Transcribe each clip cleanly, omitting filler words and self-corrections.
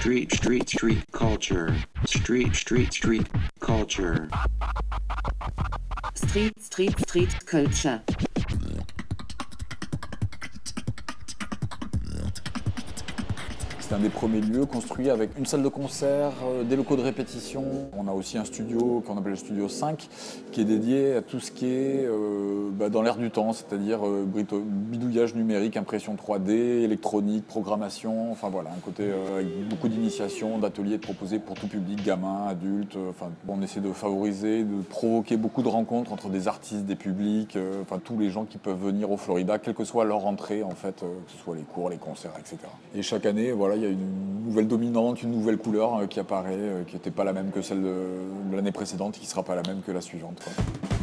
Street culture. Street culture. Street culture. C'est un des premiers lieux construits avec une salle de concert, des locaux de répétition. On a aussi un studio qu'on appelle le studio 5 qui est dédié à tout ce qui est dans l'air du temps, c'est-à-dire bidouillage numérique, impression 3D, électronique, programmation, enfin voilà, un côté avec beaucoup d'initiations, d'ateliers proposés pour tout public, gamins, adultes. On essaie de favoriser, de provoquer beaucoup de rencontres entre des artistes, des publics, tous les gens qui peuvent venir au Florida, quelle que soit leur entrée en fait, que ce soit les cours, les concerts, etc. Et chaque année, voilà, il y a une nouvelle dominante, une nouvelle couleur qui apparaît, qui n'était pas la même que celle de l'année précédente, qui ne sera pas la même que la suivante, quoi.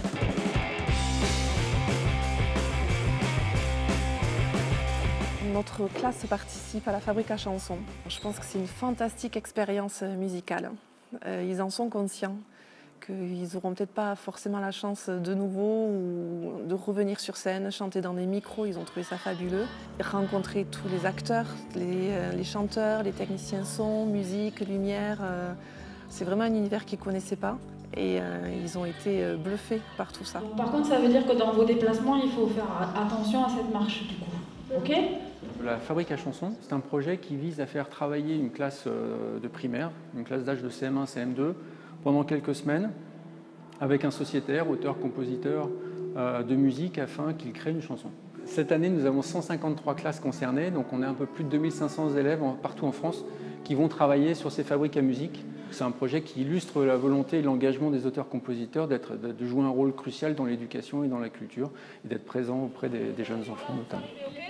Notre classe participe à la fabrique à chansons. Je pense que c'est une fantastique expérience musicale. Ils en sont conscients qu'ils n'auront peut-être pas forcément la chance de nouveau ou de revenir sur scène, chanter dans des micros. Ils ont trouvé ça fabuleux. Rencontrer tous les acteurs, les chanteurs, les techniciens son, musique, lumière. C'est vraiment un univers qu'ils ne connaissaient pas. Et ils ont été bluffés par tout ça. Par contre, ça veut dire que dans vos déplacements, il faut faire attention à cette marche du coup. Ok ? La fabrique à chansons, c'est un projet qui vise à faire travailler une classe de primaire, une classe d'âge de CM1, CM2, pendant quelques semaines, avec un sociétaire, auteur-compositeur de musique, afin qu'il crée une chanson. Cette année, nous avons 153 classes concernées, donc on a un peu plus de 2500 élèves partout en France qui vont travailler sur ces fabriques à musique. C'est un projet qui illustre la volonté et l'engagement des auteurs-compositeurs de jouer un rôle crucial dans l'éducation et dans la culture, et d'être présents auprès des jeunes enfants notamment.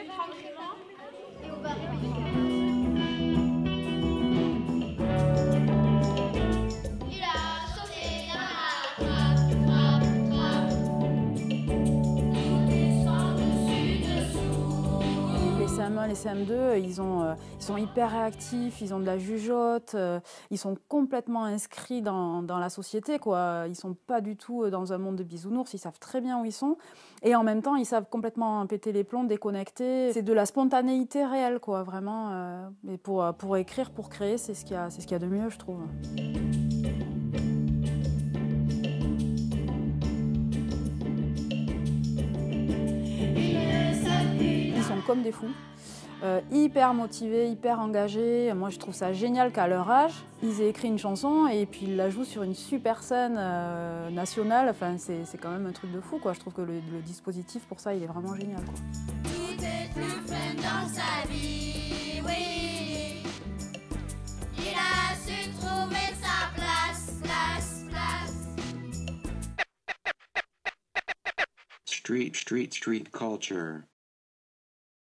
Les CM2, ils sont hyper réactifs, ils ont de la jugeote, ils sont complètement inscrits dans la société, quoi. Ils ne sont pas du tout dans un monde de bisounours, ils savent très bien où ils sont. Et en même temps, ils savent complètement péter les plombs, déconnecter. C'est de la spontanéité réelle, quoi, vraiment. Et pour écrire, pour créer, c'est ce qu'il y a de mieux, je trouve. Ils sont comme des fous. Hyper motivés, hyper engagés. Moi, je trouve ça génial qu'à leur âge, ils aient écrit une chanson et puis ils la jouent sur une super scène nationale. Enfin, c'est quand même un truc de fou, quoi. Je trouve que le dispositif pour ça, il est vraiment génial, quoi. Tout est plus fun dans sa vie, oui. Il a su trouver sa place. Street culture.